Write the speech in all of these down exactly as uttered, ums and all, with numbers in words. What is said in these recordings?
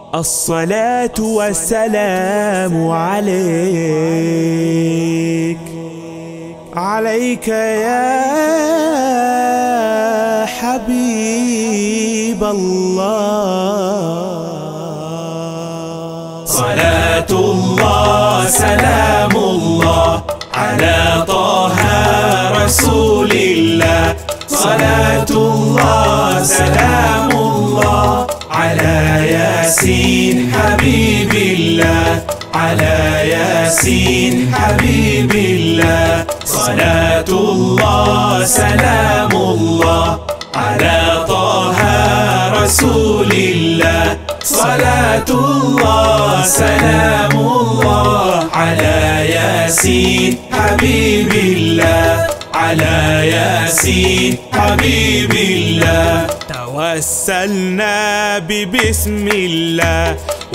الصلاة والسلام عليك، عليك يا حبيب الله. صلاة الله سلام الله على طه رسول الله. صلاة الله سلام الله على ياسين حبيب الله، على ياسين حبيب الله. صلاة الله سلام الله على طه رسول الله. صلاة الله سلام الله على ياسين حبيب الله، على ياسين حبيب الله. توسلنا ببسم الله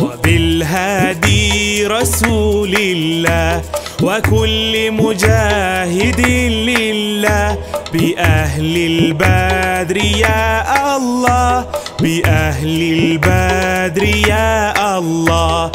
وبالهادي رسول الله، وكل مجاهد لله، بأهل البدر يا الله، بأهل البدر يا الله.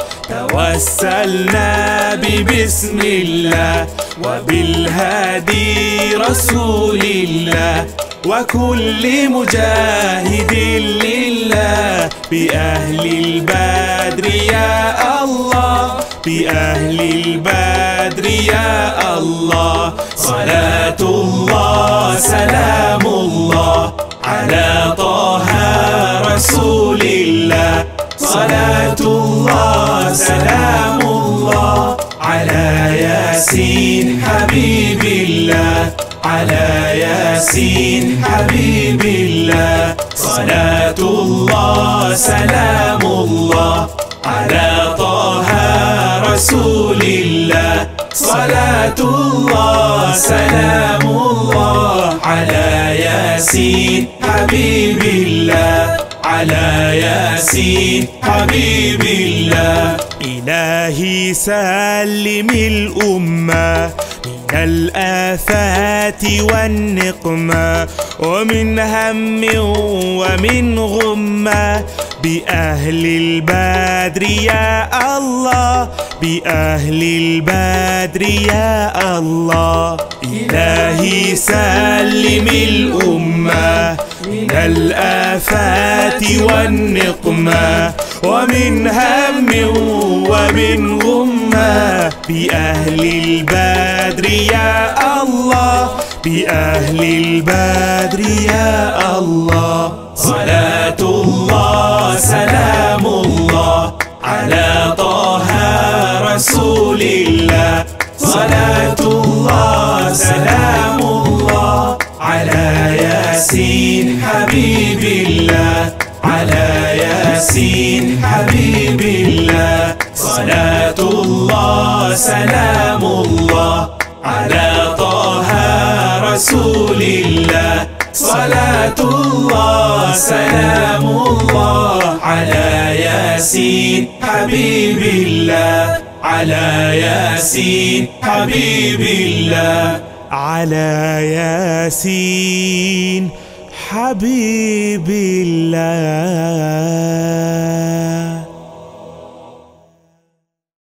توسلنا ببسم الله وبالهادي رسول الله، وكل مجاهد لله، بأهل البدر يا الله، بأهل البدر يا الله. صلاة الله سلام الله على طه رسول الله. صلاة الله سلام الله على ياسين حبيب الله، على ياسين حبيب الله. صلاة الله سلام الله على طه رسول الله. صلاة الله سلام الله على ياسين حبيب الله، على ياسين حبيب الله. إلهي سلم الأمة من الآفات والنقمة، ومن هم ومن غمة، بأهل البدر يا الله، بأهل البدر يا الله. إلهي سلم الأمة من الآفات والنقمة، ومن هم ومن غمة، بأهل البدر يا الله، بأهل البدر يا الله. صلاة الله سلام الله على طه رسول الله. صلاة الله سلام الله على ياسين حبيب الله، على ياسين حبيب الله. صلاة الله سلام الله على طه رسول الله. صلاة الله سلام الله على ياسين حبيب الله، على ياسين حبيب الله، على ياسين حبيب الله.